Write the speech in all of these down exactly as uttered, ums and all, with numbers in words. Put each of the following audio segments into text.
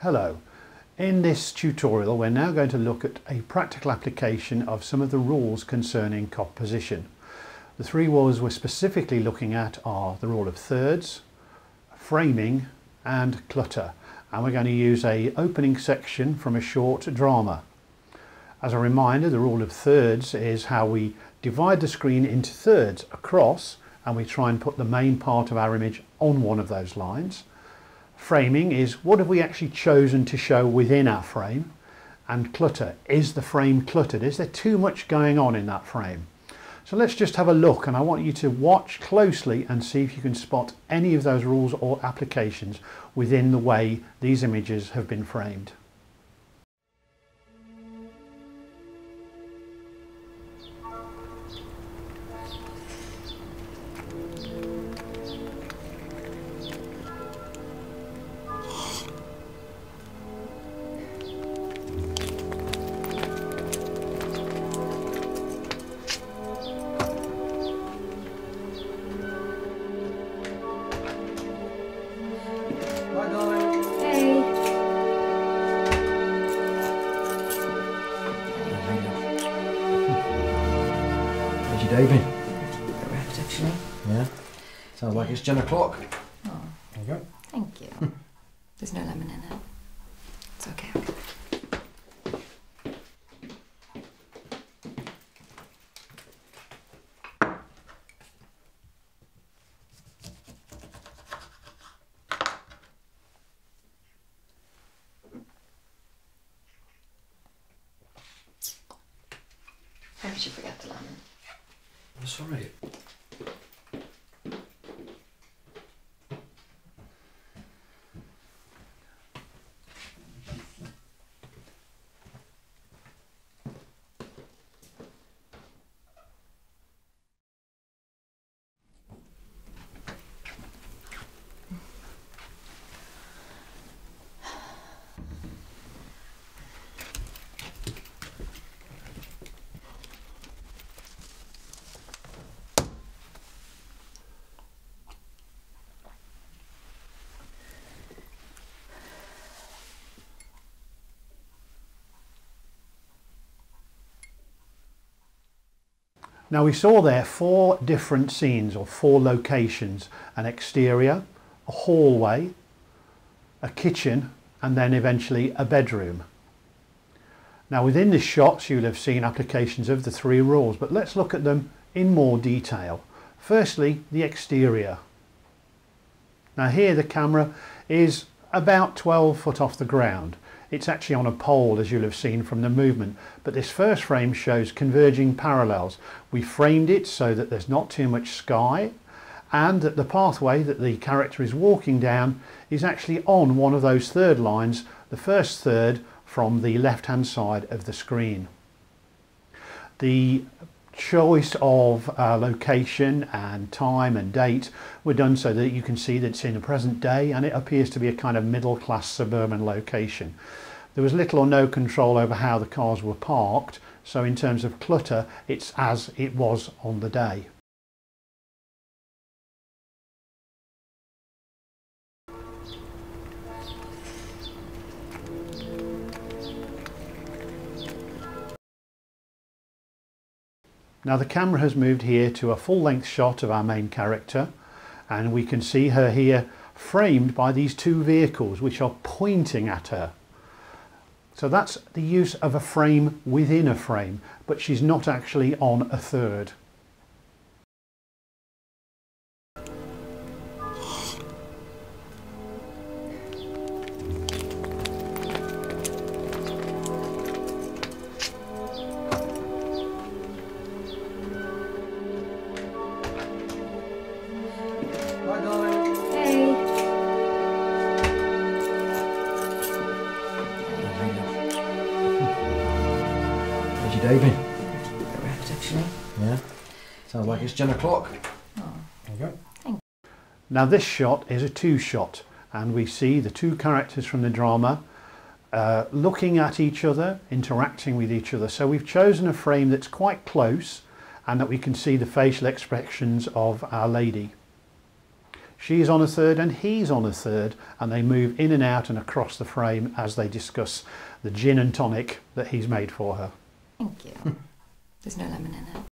Hello. In this tutorial we're now going to look at a practical application of some of the rules concerning composition. The three rules we're specifically looking at are the rule of thirds, framing and clutter, and we're going to use a opening section from a short drama. As a reminder, the rule of thirds is how we divide the screen into thirds across and we try and put the main part of our image on one of those lines. Framing is what have we actually chosen to show within our frame, and clutter, is the frame cluttered? Is there too much going on in that frame? So let's just have a look, and I want you to watch closely and see if you can spot any of those rules or applications within the way these images have been framed. Hi, darling. Hey. How's your day been? Bit wrecked, actually. Yeah? Sounds like it's ten o'clock. Oh, There you go. thank you. There's no lemon in it. It's okay. okay. How did you forget the lemon? I'm sorry. Now we saw there four different scenes or four locations: an exterior, a hallway, a kitchen, and then eventually a bedroom. Now within the shots you'll have seen applications of the three rules, but let's look at them in more detail. Firstly, the exterior. Now here the camera is about twelve foot off the ground. It's actually on a pole, as you'll have seen from the movement, but this first frame shows converging parallels. We framed it so that there's not too much sky, and that the pathway that the character is walking down is actually on one of those third lines, the first third from the left hand side of the screen. The choice of uh, location and time and date were done so that you can see that it's in the present day and it appears to be a kind of middle class suburban location. There was little or no control over how the cars were parked, so in terms of clutter it's as it was on the day. Now the camera has moved here to a full-length shot of our main character, and we can see her here framed by these two vehicles which are pointing at her. So that's the use of a frame within a frame, but she's not actually on a third. Hi, darling. Hey. How's your day been? Bit wrecked, actually. Yeah? Sounds like it's ten o'clock. Oh, There you go. thank you. Now this shot is a two shot, and we see the two characters from the drama uh, looking at each other, interacting with each other. So we've chosen a frame that's quite close and that we can see the facial expressions of our lady. She's on a third and he's on a third, and they move in and out and across the frame as they discuss the gin and tonic that he's made for her. Thank you. There's no lemon in it.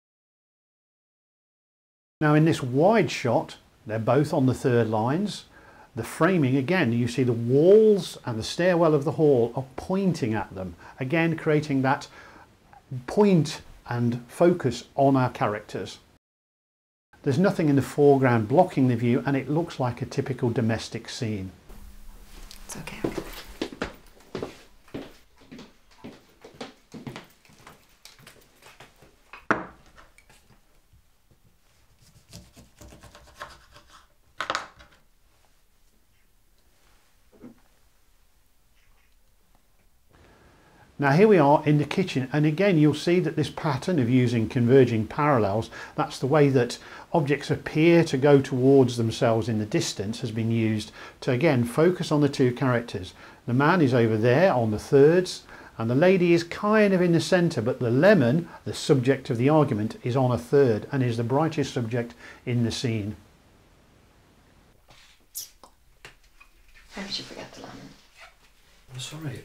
Now in this wide shot, they're both on the third lines. The framing, again, you see the walls and the stairwell of the hall are pointing at them, again creating that point and focus on our characters. There's nothing in the foreground blocking the view, and it looks like a typical domestic scene. It's okay. Now here we are in the kitchen, and again you'll see that this pattern of using converging parallels, that's the way that objects appear to go towards themselves in the distance, has been used to again focus on the two characters. The man is over there on the thirds and the lady is kind of in the centre, but the lemon, the subject of the argument, is on a third and is the brightest subject in the scene. How did you forget the lemon? I'm sorry.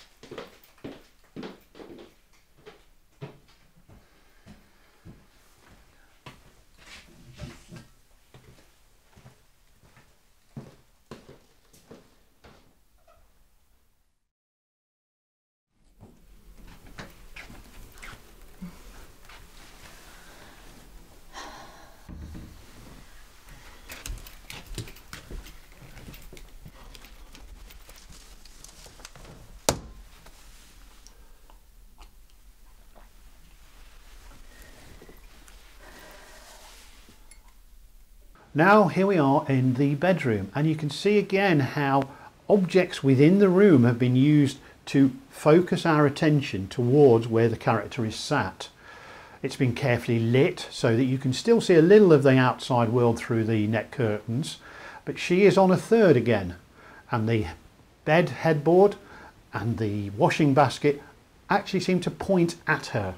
Now here we are in the bedroom, and you can see again how objects within the room have been used to focus our attention towards where the character is sat. It's been carefully lit so that you can still see a little of the outside world through the net curtains, but she is on a third again, and the bed headboard and the washing basket actually seem to point at her.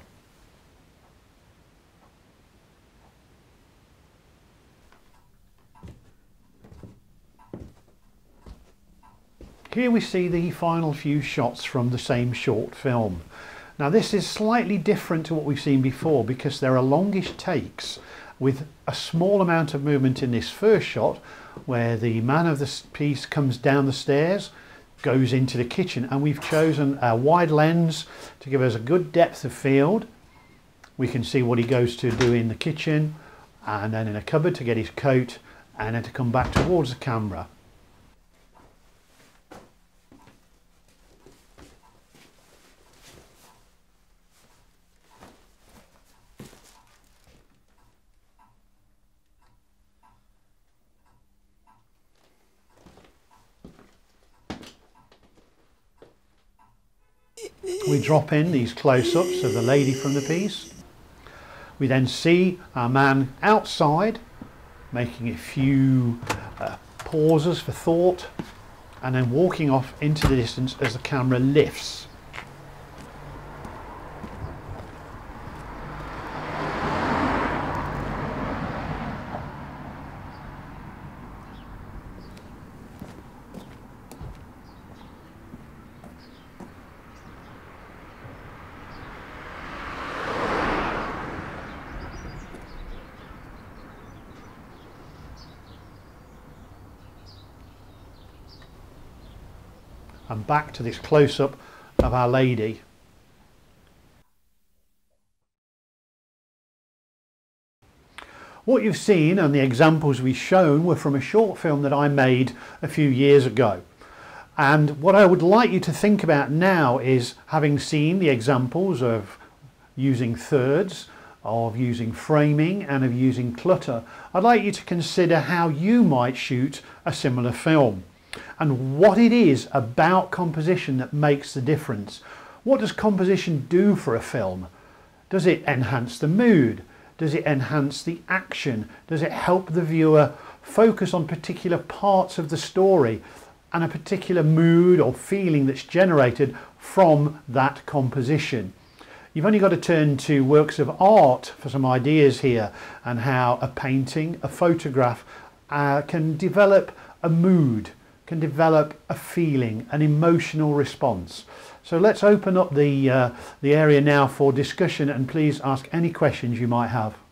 Here we see the final few shots from the same short film. Now this is slightly different to what we've seen before because there are longish takes with a small amount of movement in this first shot where the man of the piece comes down the stairs, goes into the kitchen, and we've chosen a wide lens to give us a good depth of field. We can see what he goes to do in the kitchen and then in a cupboard to get his coat and then to come back towards the camera. We drop in these close-ups of the lady from the piece. We then see our man outside making a few uh, pauses for thought and then walking off into the distance as the camera lifts. And back to this close-up of Our Lady. What you've seen and the examples we've shown were from a short film that I made a few years ago. And what I would like you to think about now is, having seen the examples of using thirds, of using framing and of using clutter, I'd like you to consider how you might shoot a similar film and what it is about composition that makes the difference. What does composition do for a film? Does it enhance the mood? Does it enhance the action? Does it help the viewer focus on particular parts of the story and a particular mood or feeling that's generated from that composition? You've only got to turn to works of art for some ideas here, and how a painting, a photograph uh, can develop a mood, can develop a feeling, an emotional response. So let's open up the, uh, the area now for discussion, and please ask any questions you might have.